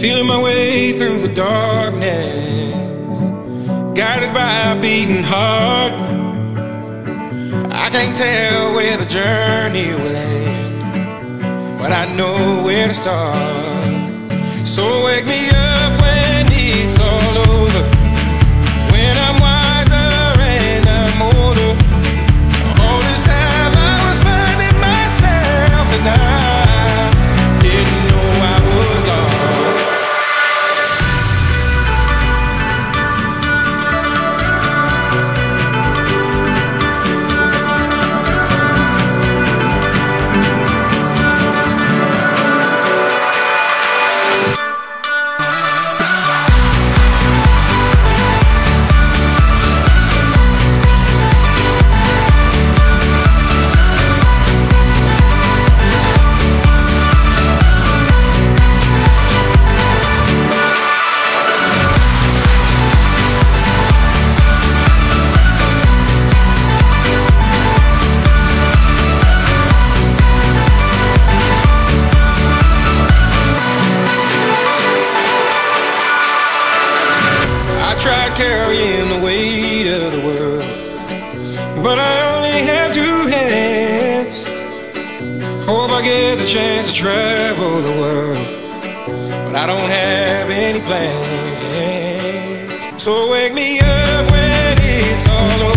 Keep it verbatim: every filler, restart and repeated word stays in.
feeling my way through the darkness, guided by a beating heart. I can't tell where the journey will end, but I know where to start. So wake me up when it's all over, when I'm wiser and I'm older. All this time I was finding myself, and I didn't know I was lost. Tried carrying the weight of the world, but I only have two hands. Hope I get the chance to travel the world, but I don't have any plans. So wake me up when it's all over.